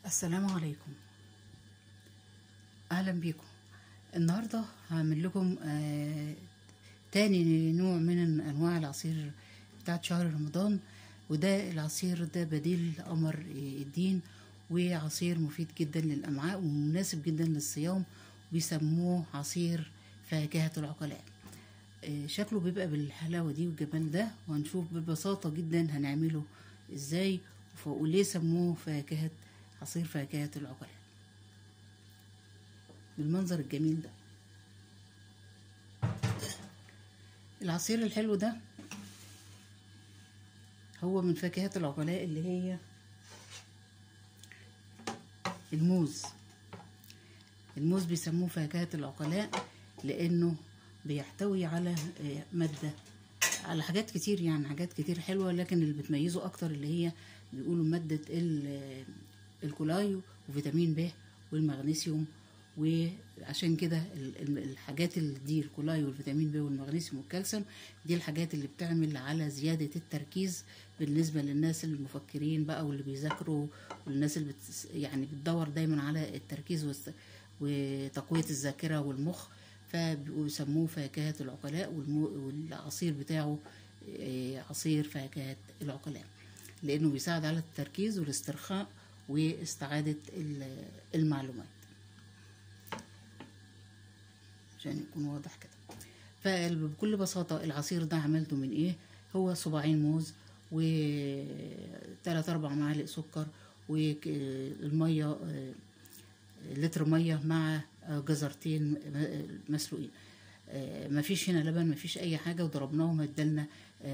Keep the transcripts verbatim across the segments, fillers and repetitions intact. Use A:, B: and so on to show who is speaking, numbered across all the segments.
A: السلام عليكم، اهلا بيكم. النهارده هعمل لكم آه تاني نوع من انواع العصير بتاعت شهر رمضان، وده العصير ده بديل قمر الدين، وعصير مفيد جدا للامعاء ومناسب جدا للصيام، بيسموه عصير فاكهة العقلاء. آه شكله بيبقى بالحلاوة دي والجمال ده، وهنشوف ببساطة جدا هنعمله ازاي وليه سموه فاكهة عصير فاكهة العقلاء بالمنظر الجميل ده. العصير الحلو ده هو من فاكهة العقلاء اللي هي الموز. الموز بيسموه فاكهة العقلاء لأنه بيحتوي على مادة، على حاجات كتير، يعني حاجات كتير حلوة، لكن اللي بتميزه أكتر اللي هي بيقولوا مادة الكولاي وفيتامين ب والمغنيسيوم. وعشان كده الحاجات اللي دي الكولاي والفيتامين ب والمغنيسيوم والكالسيوم دي الحاجات اللي بتعمل على زيادة التركيز بالنسبة للناس المفكرين بقى واللي بيذاكروا، والناس اللي بت يعني بتدور دايما على التركيز وتقوية الذاكرة والمخ، فبيسموه فاكهة العقلاء. والعصير بتاعه عصير فاكهة العقلاء لأنه بيساعد على التركيز والاسترخاء واستعادة المعلومات، عشان يكون واضح كده. فبكل بساطة العصير ده عملته من ايه؟ هو صباعين موز وثلاث اربع معالق سكر والمية لتر مية مع جزرتين مسلوقين. مفيش هنا لبن، مفيش اي حاجة، وضربناهم ادالنا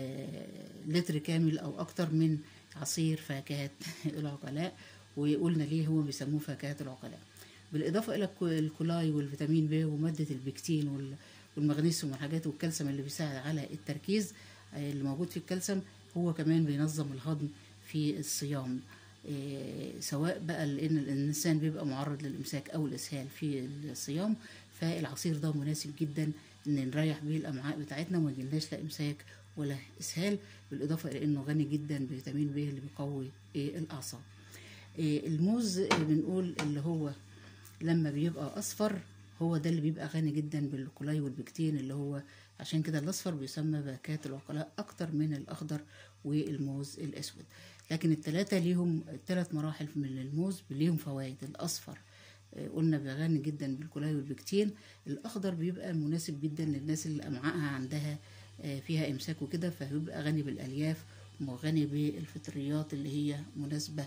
A: لتر كامل او اكتر من عصير فاكهة العقلاء. وقلنا ليه هو بيسموه فاكهة العقلاء، بالاضافة الى الكولاي والفيتامين ب ومادة البكتين والمغنيسيوم والحاجات والكالسيوم اللي بيساعد على التركيز اللي موجود في الكالسيوم. هو كمان بينظم الهضم في الصيام، سواء بقى لان الانسان بيبقى معرض للامساك او الاسهال في الصيام، فالعصير ده مناسب جدا ان نريح بيه الامعاء بتاعتنا وما يجيلناش لا امساك ولا اسهال، بالاضافه الى انه غني جدا بفيتامين ب اللي بيقوي الاعصاب. الموز بنقول اللي هو لما بيبقى اصفر هو ده اللي بيبقى غني جدا بالكولاي والبكتين، اللي هو عشان كده الاصفر بيسمى فاكهة العقلاء اكتر من الاخضر والموز الاسود. لكن الثلاثه ليهم ثلاث مراحل من الموز ليهم فوائد. الاصفر قلنا غني جدا بالكولاي والبكتين، الاخضر بيبقى مناسب جدا للناس اللي امعائها عندها فيها امساك وكده، فبيبقى غني بالالياف وغني بالفطريات اللي هي مناسبه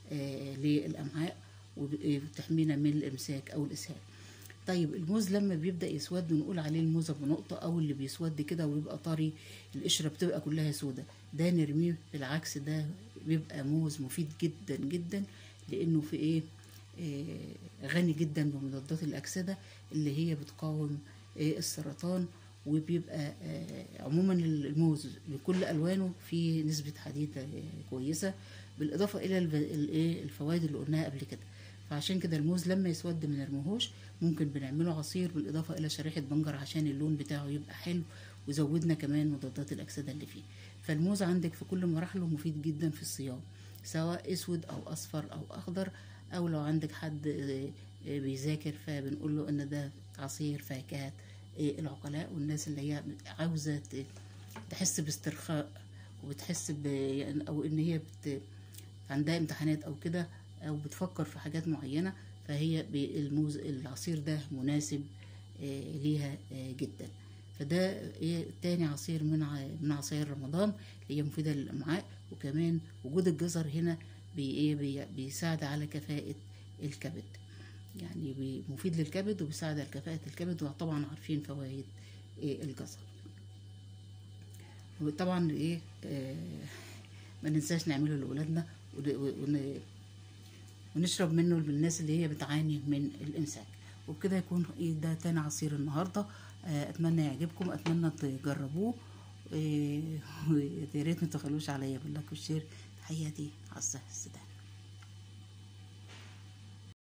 A: للامعاء وبتحمينا من الامساك او الاسهال. طيب الموز لما بيبدا يسود نقول عليه الموز ابو نقطه، او اللي بيسود كده ويبقى طري القشره بتبقى كلها سودة، ده نرميه. بالعكس ده بيبقى موز مفيد جدا جدا لانه في ايه آه غني جدا بمضادات الاكسده اللي هي بتقاوم آه السرطان. وبيبقى آه عموما الموز بكل الوانه فيه نسبه حديد آه كويسه، بالاضافه الى الفوائد اللي قلناها قبل كده. فعشان كده الموز لما يسود ما نرموهوش، ممكن بنعمله عصير بالاضافه الى شريحه بنجر عشان اللون بتاعه يبقى حلو وزودنا كمان مضادات الاكسده اللي فيه. فالموز عندك في كل مراحله مفيد جدا في الصيام، سواء اسود او اصفر او اخضر، او لو عندك حد بيذاكر فبنقول له ان ده عصير فاكهة العقلاء. والناس اللي هي عاوزه تحس باسترخاء وبتحس ب او ان هي بت... عندها امتحانات او كده، او بتفكر في حاجات معينه، فهي الموز العصير ده مناسب ليها جدا. فده ايه تاني عصير من من عصاير رمضان اللي هي مفيده للامعاء. وكمان وجود الجزر هنا بي ايه بي بيساعد على كفاءه الكبد، يعني مفيد للكبد وبيساعد على كفاءه الكبد. وطبعا عارفين فوائد إيه الجزر. وطبعا ايه آه ما ننساش نعمله لاولادنا ونشرب منه للناس اللي هي بتعاني من الامساك. وبكده يكون ايه ده تاني عصير النهارده. اتمنى يعجبكم، اتمنى تجربوه، ويا ريت ما تخلوش عليا باللايك والشير. تحياتي عزة السودان.